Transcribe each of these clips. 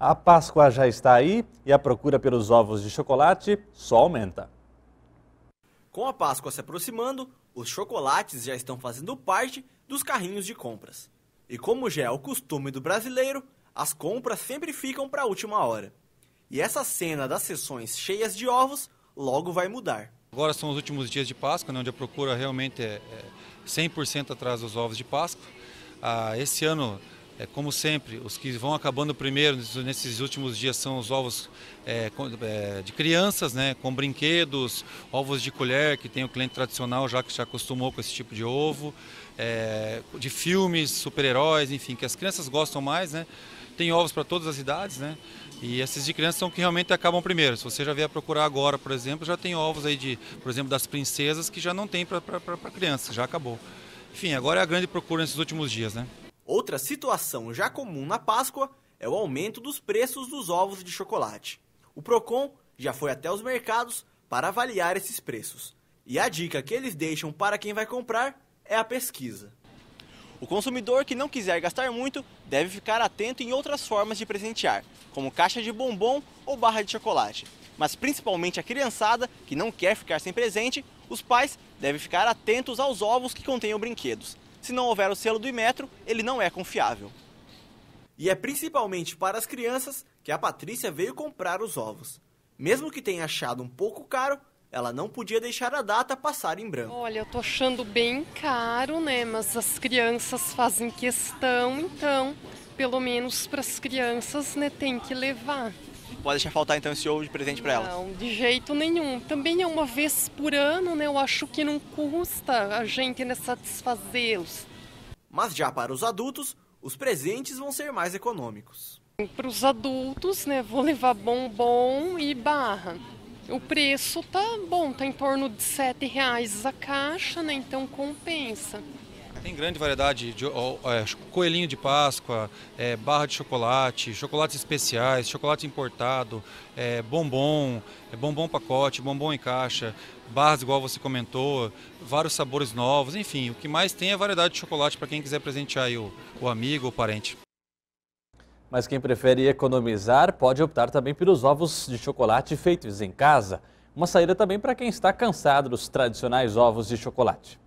A Páscoa já está aí e a procura pelos ovos de chocolate só aumenta. Com a Páscoa se aproximando, os chocolates já estão fazendo parte dos carrinhos de compras. E como já é o costume do brasileiro, as compras sempre ficam para a última hora. E essa cena das sessões cheias de ovos logo vai mudar. Agora são os últimos dias de Páscoa, onde a procura realmente é 100% atrás dos ovos de Páscoa. Esse ano, como sempre, os que vão acabando primeiro nesses últimos dias são os ovos de crianças, né, com brinquedos, ovos de colher, que tem o cliente tradicional já que já acostumou com esse tipo de ovo, de filmes, super-heróis, enfim, que as crianças gostam mais, né? Tem ovos para todas as idades, né? E esses de crianças são que realmente acabam primeiro. Se você já vier procurar agora, por exemplo, já tem ovos aí por exemplo, das princesas que já não tem para crianças, já acabou. Enfim, agora é a grande procura nesses últimos dias, né? Outra situação já comum na Páscoa é o aumento dos preços dos ovos de chocolate. O Procon já foi até os mercados para avaliar esses preços. E a dica que eles deixam para quem vai comprar é a pesquisa. O consumidor que não quiser gastar muito deve ficar atento em outras formas de presentear, como caixa de bombom ou barra de chocolate. Mas principalmente a criançada, que não quer ficar sem presente, os pais devem ficar atentos aos ovos que contenham brinquedos. Se não houver o selo do Inmetro, ele não é confiável. E é principalmente para as crianças que a Patrícia veio comprar os ovos. Mesmo que tenha achado um pouco caro, ela não podia deixar a data passar em branco. Olha, eu tô achando bem caro, né? Mas as crianças fazem questão, então, pelo menos para as crianças, né, tem que levar. Pode deixar faltar então esse ovo de presente para elas? Não, de jeito nenhum. Também é uma vez por ano, né? Eu acho que não custa a gente, né, satisfazê-los. Mas já para os adultos, os presentes vão ser mais econômicos. Para os adultos, né, vou levar bombom e barra. O preço tá bom, tá em torno de R$7 a caixa, né? Então compensa. Tem grande variedade de coelhinho de Páscoa, barra de chocolate, chocolates especiais, chocolate importado, bombom, bombom pacote, bombom em caixa, barras igual você comentou, vários sabores novos, enfim, o que mais tem é variedade de chocolate para quem quiser presentear aí o amigo ou parente. Mas quem prefere economizar pode optar também pelos ovos de chocolate feitos em casa. Uma saída também para quem está cansado dos tradicionais ovos de chocolate.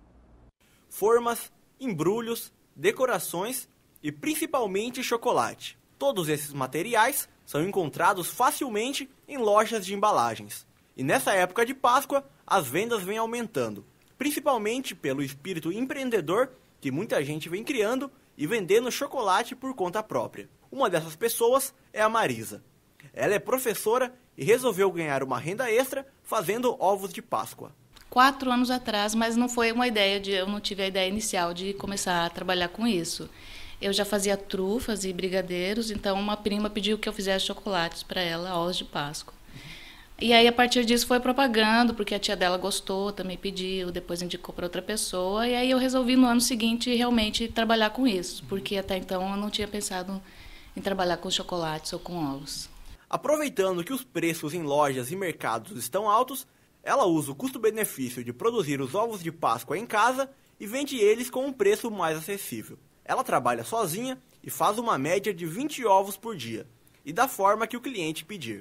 Formas, embrulhos, decorações e principalmente chocolate. Todos esses materiais são encontrados facilmente em lojas de embalagens. E nessa época de Páscoa, as vendas vêm aumentando, principalmente pelo espírito empreendedor que muita gente vem criando e vendendo chocolate por conta própria. Uma dessas pessoas é a Marisa. Ela é professora e resolveu ganhar uma renda extra fazendo ovos de Páscoa. 4 anos atrás, mas não foi uma ideia eu não tive a ideia inicial de começar a trabalhar com isso. Eu já fazia trufas e brigadeiros, então uma prima pediu que eu fizesse chocolates para ela, ovos de Páscoa. E aí, a partir disso, foi propagando, porque a tia dela gostou, também pediu, depois indicou para outra pessoa. E aí eu resolvi, no ano seguinte, realmente trabalhar com isso, porque até então eu não tinha pensado em trabalhar com chocolates ou com ovos. Aproveitando que os preços em lojas e mercados estão altos, ela usa o custo-benefício de produzir os ovos de Páscoa em casa e vende eles com um preço mais acessível. Ela trabalha sozinha e faz uma média de 20 ovos por dia, e da forma que o cliente pedir.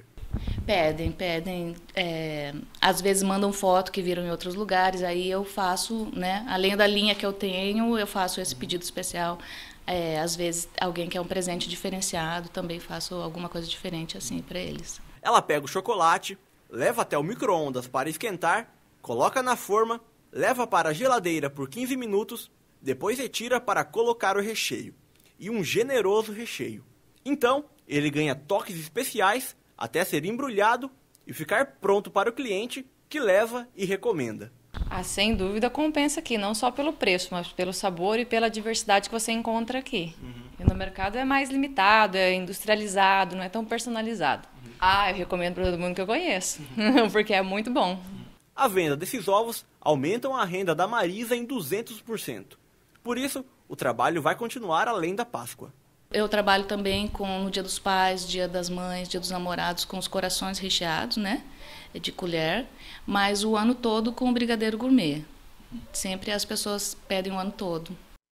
Pedem. Às vezes mandam foto que viram em outros lugares, aí eu faço, né? Além da linha que eu tenho, eu faço esse pedido especial. Às vezes alguém quer um presente diferenciado, também faço alguma coisa diferente assim para eles. Ela pega o chocolate, leva até o micro-ondas para esquentar, coloca na forma, leva para a geladeira por 15 minutos, depois retira para colocar o recheio. E um generoso recheio. Então, ele ganha toques especiais até ser embrulhado e ficar pronto para o cliente que leva e recomenda. Sem dúvida compensa aqui, não só pelo preço, mas pelo sabor e pela diversidade que você encontra aqui. E no mercado é mais limitado, é industrializado, não é tão personalizado. Eu recomendo para todo mundo que eu conheço, porque é muito bom. A venda desses ovos aumentam a renda da Marisa em 200%. Por isso, o trabalho vai continuar além da Páscoa. Eu trabalho também no Dia dos Pais, Dia das Mães, Dia dos Namorados, com os corações recheados, né? De colher, mas o ano todo com o brigadeiro gourmet. Sempre as pessoas pedem o ano todo.